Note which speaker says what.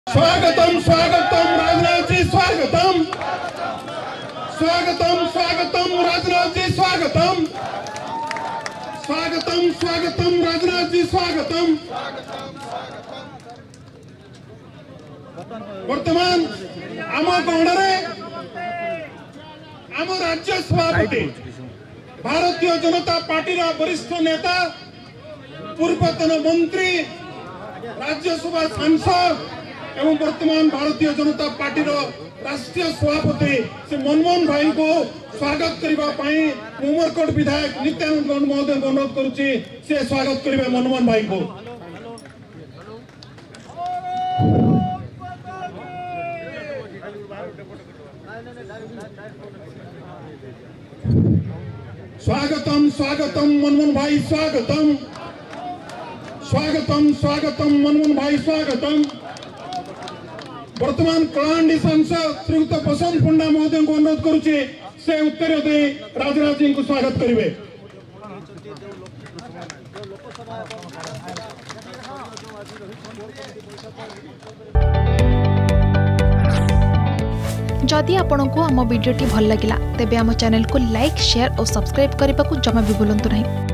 Speaker 1: स्वागतम स्वागतम राजनाथ जी स्वागतम स्वागतम स्वागतम राजनाथ जी स्वागतम स्वागतम स्वागतम राजनाथ जी स्वागतम। वर्तमान आम गणरे आम राज्य सभापति भारतीय जनता पार्टी वरिष्ठ नेता पूर्वतन मंत्री राज्यसभा सांसद एवं वर्तमान भारतीय जनता पार्टी राष्ट्रीय सभापति से मनमोहन भाई को स्वागत करने उमरकोट विधायक नित्यानंद गौड़ महोदय को अनुरोध करुच्ची से स्वागत करेंगे मनमोहन भाई को। स्वागतम स्वागतम मनमोहन भाई स्वागतम स्वागतम स्वागतम मनमोहन भाई स्वागतम। वर्तमान कलाहांडी सांसद श्रीयुक्त बसंत पंडा महोदय को अनुरोध करुच्ची से उत्तर दे राजनाथ जी को स्वागत करेंगे।
Speaker 2: जदि आपंक आम भिडी भल लगा तेब आम चैनल को लाइक शेयर और सब्सक्राइब करने को जमा भी भूलु नहीं।